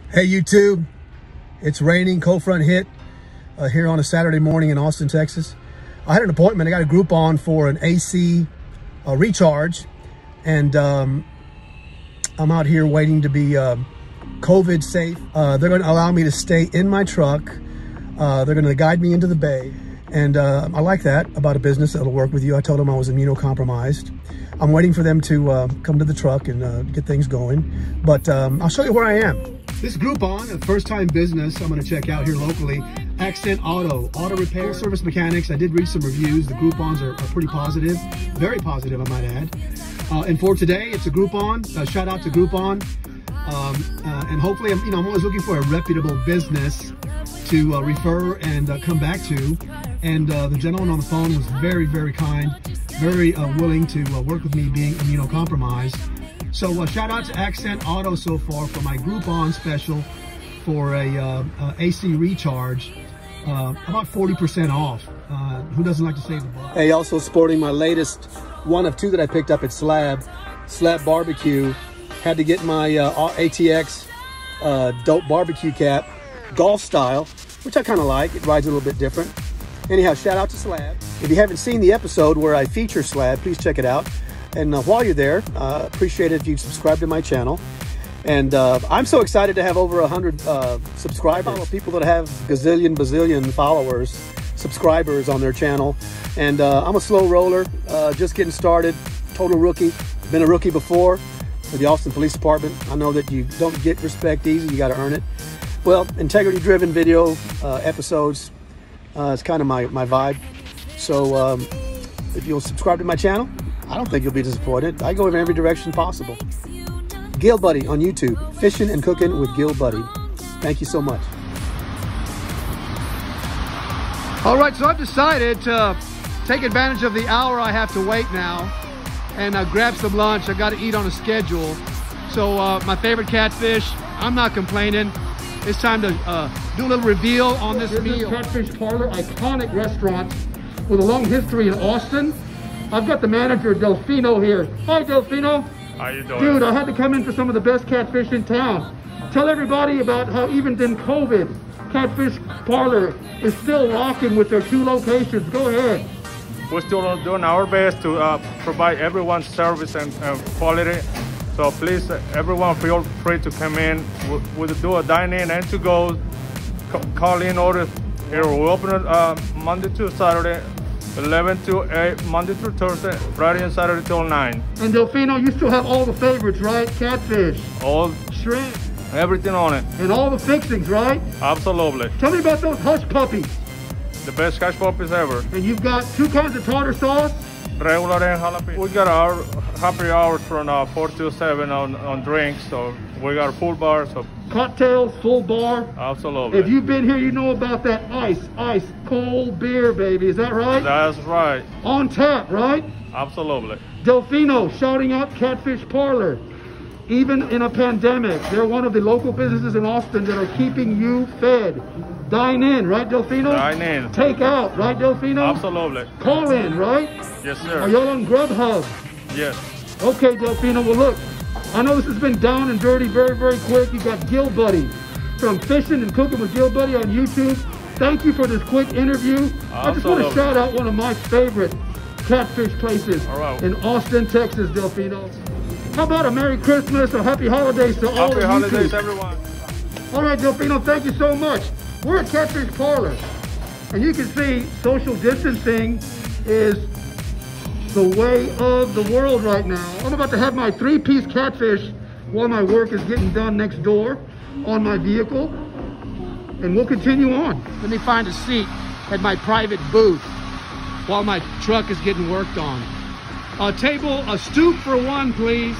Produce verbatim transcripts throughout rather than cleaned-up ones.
Hey YouTube, it's raining, cold front hit uh, here on a Saturday morning in Austin, Texas. I had an appointment. I got a Groupon for an A C uh, recharge, and um, I'm out here waiting to be uh, COVID safe. Uh, they're going to allow me to stay in my truck. Uh, they're going to guide me into the bay, and uh, I like that about a business that'll work with you. I told them I was immunocompromised. I'm waiting for them to uh, come to the truck and uh, get things going, but um, I'll show you where I am. This Groupon, a first-time business I'm going to check out here locally. Accent Auto, auto repair, service mechanics. I did read some reviews. The Groupons are, are pretty positive, very positive, I might add. Uh, and for today, it's a Groupon. Uh, shout out to Groupon. Um, uh, and hopefully, I'm, you know, I'm always looking for a reputable business to uh, refer and uh, come back to. And uh, the gentleman on the phone was very, very kind, very uh, willing to uh, work with me being immunocompromised. So uh, shout out to Accent Auto so far for my Groupon special for a uh, uh, A C recharge, uh, about forty percent off. Uh, who doesn't like to save the buck? Hey, also sporting my latest one of two that I picked up at Slab, Slab Barbecue. Had to get my uh, A T X uh, dope barbecue cap, golf style, which I kind of like. It rides a little bit different. Anyhow, shout out to Slab. If you haven't seen the episode where I feature Slab, please check it out. And uh, while you're there, uh, appreciate it if you subscribe to my channel. And uh, I'm so excited to have over one hundred uh, subscribers, people that have gazillion, bazillion followers, subscribers on their channel. And uh, I'm a slow roller, uh, just getting started, total rookie. Been a rookie before for the Austin Police Department. I know that you don't get respect easy, you gotta earn it. Well, integrity-driven video uh, episodes uh, is kind of my, my vibe. So um, if you'll subscribe to my channel, I don't think you'll be disappointed. I go in every direction possible. Gill Buddy on YouTube. Fishing and cooking with Gill Buddy. Thank you so much. All right, so I've decided to take advantage of the hour I have to wait now and uh, grab some lunch. I got to eat on a schedule. So uh, my favorite Catfish, I'm not complaining. It's time to uh, do a little reveal on this Here's meal. This Catfish Parlour, iconic restaurant with a long history in Austin. I've got the manager, Delfino, here. Hi, Delfino. How you doing? Dude, I had to come in for some of the best catfish in town. Tell everybody about how even in COVID, Catfish Parlour is still rocking with their two locations. Go ahead. We're still doing our best to uh, provide everyone's service and uh, quality. So please, uh, everyone feel free to come in. We'll, we'll do a dine-in and to-go. Call in orders. Here, we open it uh, Monday to Saturday. eleven to eight, Monday through Thursday, Friday and Saturday till nine. And Delfino, you still have all the favorites, right? Catfish, all shrimp, everything on it. And all the fixings, right? Absolutely. Tell me about those hush puppies. The best hush puppies ever. And you've got two kinds of tartar sauce? Regular and jalapeno. We got our happy hours from uh, four to seven on, on drinks, so we got a full bar. So cocktails, full bar. Absolutely. If you've been here, you know about that ice, ice, cold beer, baby. Is that right? That's right. On tap, right? Absolutely. Delfino shouting out Catfish Parlour. Even in a pandemic, they're one of the local businesses in Austin that are keeping you fed. Dine in, right, Delfino? Dine in. Take out, right, Delfino? Absolutely. Call in, right? Yes, sir. Are y'all on Grubhub? Yes. Okay, Delfino, well look, I know this has been down and dirty very, very quick. You got Gill Buddy from Fishing and Cooking with Gill Buddy on YouTube. Thank you for this quick interview. Absolutely. I just want to shout out one of my favorite catfish places right. in Austin, Texas, Delfino. How about a Merry Christmas or Happy Holidays to all of you. Happy holidays, everyone. All right, Delfino, thank you so much. We're at Catfish Parlour, and you can see social distancing is the way of the world right now. I'm about to have my three-piece catfish while my work is getting done next door on my vehicle, and we'll continue on. Let me find a seat at my private booth while my truck is getting worked on. A table, a stoop for one, please.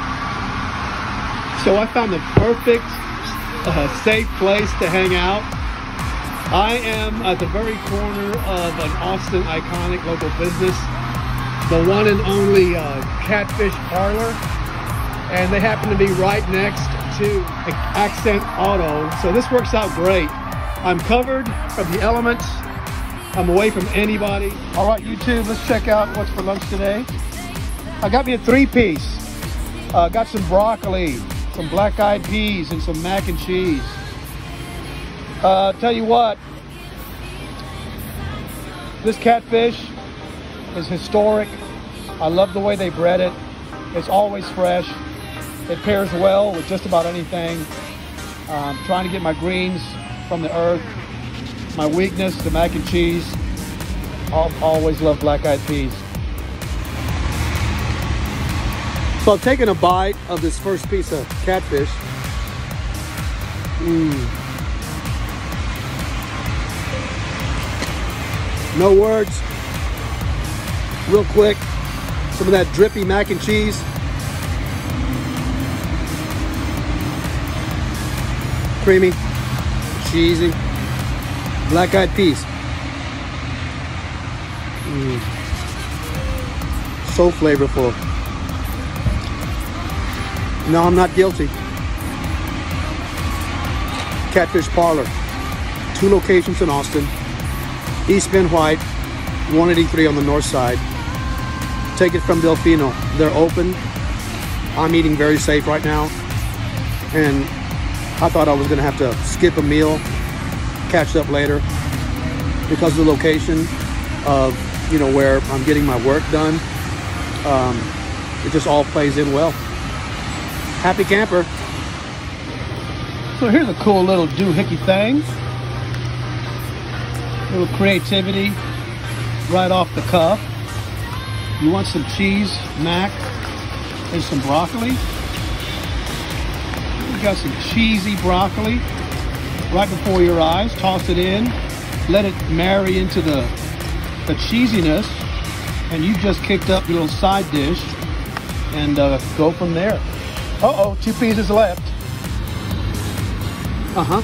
So I found the perfect, uh, safe place to hang out. I am at the very corner of an Austin iconic local business, the one and only uh, Catfish Parlour, and they happen to be right next to Accent Auto, so this works out great. I'm covered from the elements. I'm away from anybody. All right, YouTube, let's check out what's for lunch today. I got me a three-piece. Uh, got some broccoli, some black-eyed peas and some mac and cheese. Uh, tell you what, this Catfish is historic. I love the way they bread it. It's always fresh. It pairs well with just about anything. Um, trying to get my greens from the earth. My weakness, the mac and cheese. I'll always love black-eyed peas. So I've taken a bite of this first piece of Catfish. Mmm. No words. Real quick. Some of that drippy mac and cheese. Creamy, cheesy, black-eyed peas. Mm. So flavorful. No, I'm not guilty. Catfish Parlor. Two locations in Austin. East Bend White, one eighty-three on the north side. Take it from Delfino. They're open. I'm eating very safe right now. And I thought I was gonna have to skip a meal, catch up later, because of the location of, you know, where I'm getting my work done. Um, it just all plays in well. Happy camper. So here's a cool little doohickey thing. Little creativity right off the cuff. You want some cheese, mac, and some broccoli. We got some cheesy broccoli right before your eyes. Toss it in, let it marry into the, the cheesiness, and you just kicked up your little side dish and uh, go from there. Uh-oh, two pieces left. Uh-huh.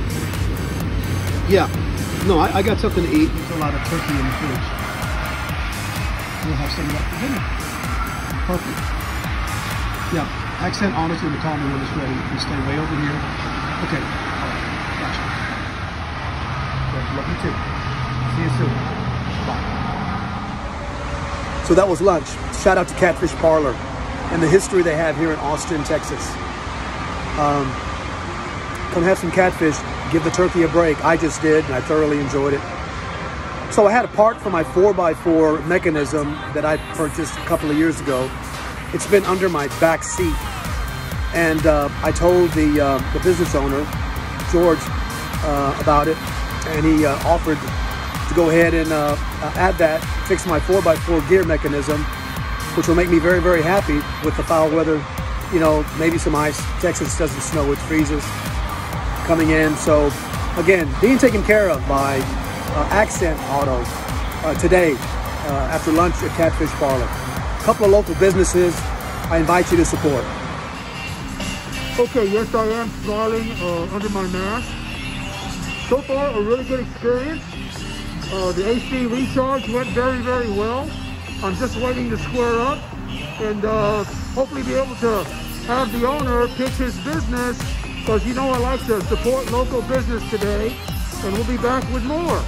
Yeah. No, I, I got something to eat. There's a lot of turkey in the fridge. We'll have some of that for dinner. Perfect. Yeah, accent honestly will call me when it's ready. You stay way over here. Okay. All right. Gotcha. Okay, love you too. See you soon. Bye. So that was lunch. Shout out to Catfish Parlor and the history they have here in Austin, Texas. Um, come have some catfish. Give the turkey a break. I just did, and I thoroughly enjoyed it. So I had a part for my four by four mechanism that I purchased a couple of years ago. It's been under my back seat. And uh, I told the, uh, the business owner, George, uh, about it. And he uh, offered to go ahead and uh, add that, fix my four by four gear mechanism, which will make me very, very happy with the foul weather. You know, maybe some ice. Texas doesn't snow, it freezes coming in. So again, being taken care of by uh, Accent Auto uh, today uh, after lunch at Catfish Parlor. A couple of local businesses I invite you to support. Okay, yes I am smiling uh, under my mask. So far a really good experience. Uh, the A C recharge went very, very well. I'm just waiting to square up and uh, hopefully be able to have the owner pitch his business, because you know I like to support local business today, and we'll be back with more.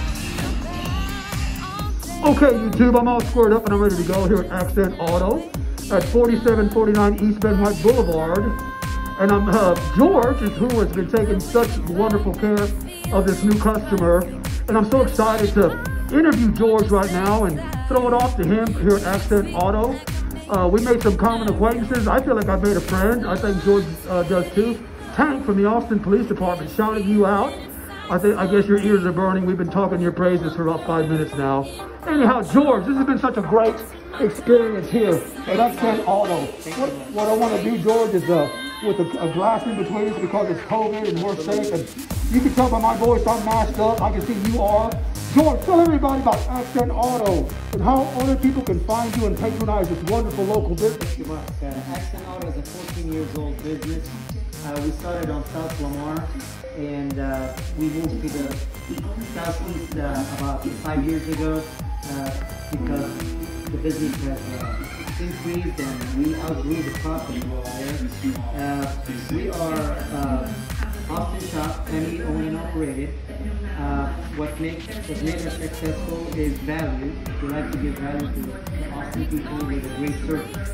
Okay, YouTube, I'm all squared up and I'm ready to go here at Accent Auto at forty-seven forty-nine East Bend White Boulevard. And I'm uh, George, is who has been taking such wonderful care of this new customer. And I'm so excited to interview George right now and throw it off to him here at Accent Auto. Uh, we made some common acquaintances. I feel like I've made a friend. I think George uh, does too. Tank from the Austin Police Department shouting you out. I think I guess your ears are burning. We've been talking your praises for about five minutes now. Anyhow, George, this has been such a great experience here at Accent Auto. What, what I want to do, George, is uh, with a, a glass in between us because it's COVID and we're safe. And you can tell by my voice I'm masked up. I can see you are. George, tell everybody about Accent Auto and how other people can find you and patronize this wonderful local business. Thank you much. Uh, Accent Auto is a fourteen years old business. Uh, we started on South Lamar, and uh, we moved to the southeast uh, about five years ago uh, because the business has uh, increased and we outgrew the property there. Uh, we are uh, Austin shop, family owned and operated. Uh, what makes what made us successful is value. We like to give value to the Austin people with a great service.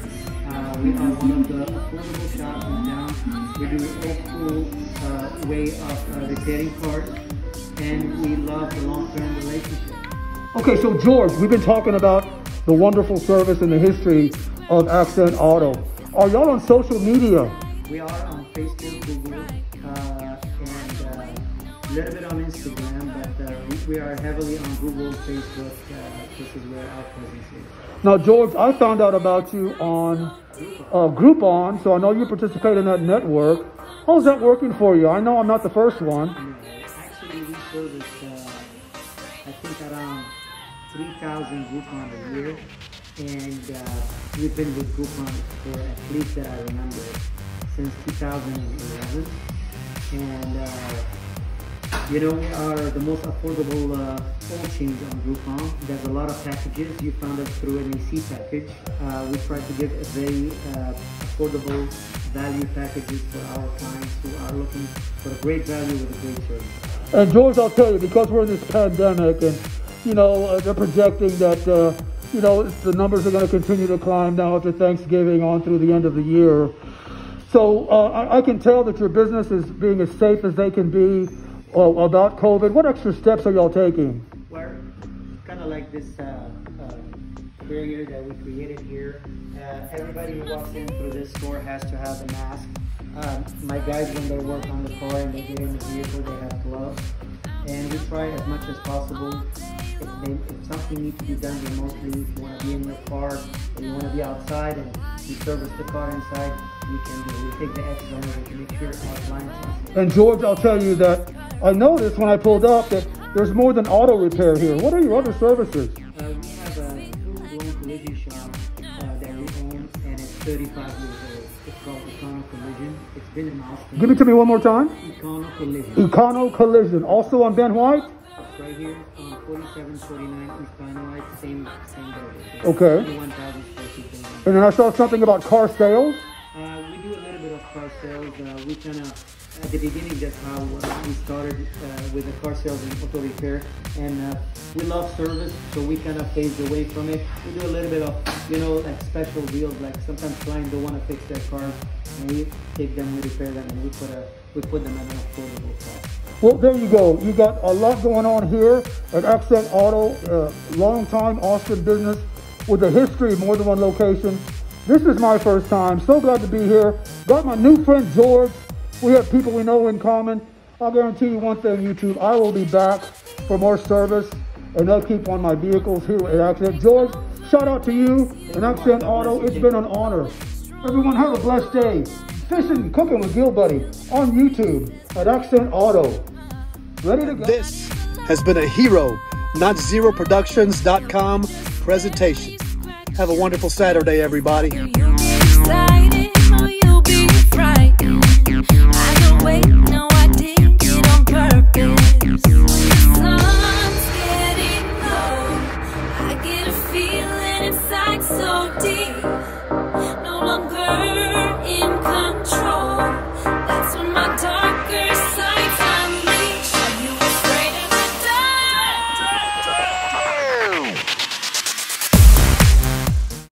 Uh, we are one of the affordable shops in town. We do an old school uh, way of uh, repairing cars, and we love the long-term relationship. Okay, so George, we've been talking about the wonderful service and the history of Accent Auto. Are y'all on social media? We are on Facebook, Google, uh, and uh, a little bit on Instagram, but uh, we, we are heavily on Google, Facebook. Uh, this is where our presence is. Now, George, I found out about you on uh, Groupon, so I know you participate in that network. How's that working for you? I know I'm not the first one. No, actually, we service, uh, I think, around three thousand Groupon a year, and uh, we've been with Groupon for at least that I remember since two thousand eleven, and uh, you know, we are the most affordable uh, oil change on Groupon. There's a lot of packages. You found us through an A C package. Uh, we try to give a very uh, affordable value packages for our clients who are looking for a great value with a great service. And George, I'll tell you, because we're in this pandemic and, you know, uh, they're projecting that, uh, you know, the numbers are going to continue to climb now after Thanksgiving on through the end of the year. So uh, I, I can tell that your business is being as safe as they can be uh, about COVID. What extra steps are y'all taking? We're kind of like this uh, uh, barrier that we created here. Uh, everybody who walks in through this store has to have a mask. Um, my guys, when they work on the car and they get in the vehicle, they have gloves. And we try as much as possible. If, they, if something needs to be done remotely, if you want to be in your car or you want to be outside and you service the car inside, you can do. We take the extra energy to make sure our clients are safe. And George, I'll tell you that I noticed when I pulled up that there's more than auto repair here. What are your other services? Uh, we have a full-blown collision shop uh, that we own, and it's thirty-five years old. It's called Econo Collision. It's been in Austin. Give it to me one more time. Econo Collision. Econo Collision. Also on Ben White? It's right here on forty-seven forty-nine East Pine White, same, same building. Okay. twenty-one thousand square feet building. And then I saw something about car sales. Uh, we do a little bit of car sales. Uh, we kind of, at the beginning, that's how uh, we started uh, with the car sales and auto repair. And uh, we love service, so we kind of phased away from it. We do a little bit of, you know, like special deals. Like sometimes clients don't want to fix their cars, and we take them, we repair them, and we put a we put them at an affordable cost. Well, there you go. You got a lot going on here at Accent Auto, uh, long-time Austin business with a history of more than one location. This is my first time. So glad to be here. Got my new friend George. We have people we know in common. I'll guarantee you one thing, YouTube. I will be back for more service, and I'll keep on my vehicles here at Accent. George, shout out to you and Accent Auto. It's been an honor. Everyone have a blessed day. Fishing, cooking with Gil Buddy on YouTube at Accent Auto. Ready to go? This has been a Hero, Not Zero Productions dot com presentation. Have a wonderful Saturday, everybody. You get excited or you'll be frightened. I don't wait no